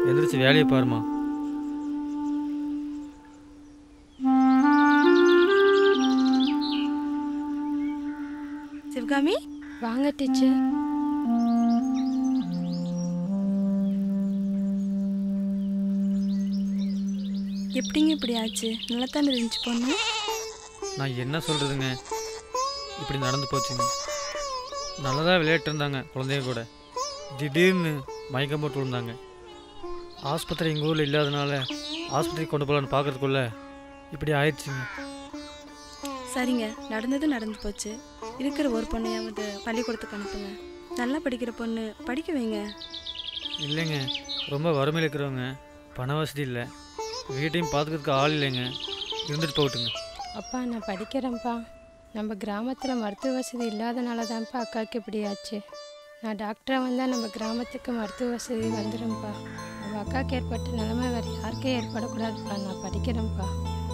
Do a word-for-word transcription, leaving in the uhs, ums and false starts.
எந்திரிச்சு வேலையை பாருமா. சிவகாமி வாங்க டீச்சர். எப்படிங்க இப்படி ஆச்சு? நல்லா தானே இருந்துச்சு பொண்ணு. நான் என்ன சொல்கிறதுங்க, இப்படி நடந்து போச்சுங்க. நல்லதாக விளையாட்டு இருந்தாங்க குழந்தைங்க கூட, திடீர்னு மயக்கம் போட்டு விழுந்தாங்க. ஆஸ்பத்திரி எங்கள் ஊரில் இல்லாதனால ஆஸ்பத்திரிக்கு கொண்டு போகலான்னு பார்க்குறதுக்குள்ள இப்படி ஆயிடுச்சுங்க. சரிங்க, நடந்தது நடந்து போச்சு. இருக்கிற ஒரு பொண்ணையாவது பள்ளிக்கூடத்துக்கு அனுப்புங்க. நல்லா படிக்கிற பொண்ணு, படிக்க வைங்க. இல்லைங்க, ரொம்ப வறுமையில் இருக்கிறவங்க, பண வசதி இல்லை, வீட்டையும் பார்த்துக்கிறதுக்கு ஆள் இல்லைங்க. இருந்துட்டு போகட்டுங்க. அப்பா நான் படிக்கிறேன்ப்பா. நம்ம கிராமத்தில் மருத்துவ வசதி இல்லாதனால தான்ப்பா அக்காவுக்கு இப்படி ஆச்சு. நான் டாக்டராக வந்தால் நம்ம கிராமத்துக்கு மருத்துவ வசதி வந்துடும்ப்பா. நம்ம அக்காவுக்கு ஏற்பட்ட நிலைமை வேறு யாருக்கே ஏற்படக்கூடாதுப்பா. நான் படிக்கிறேன்ப்பா.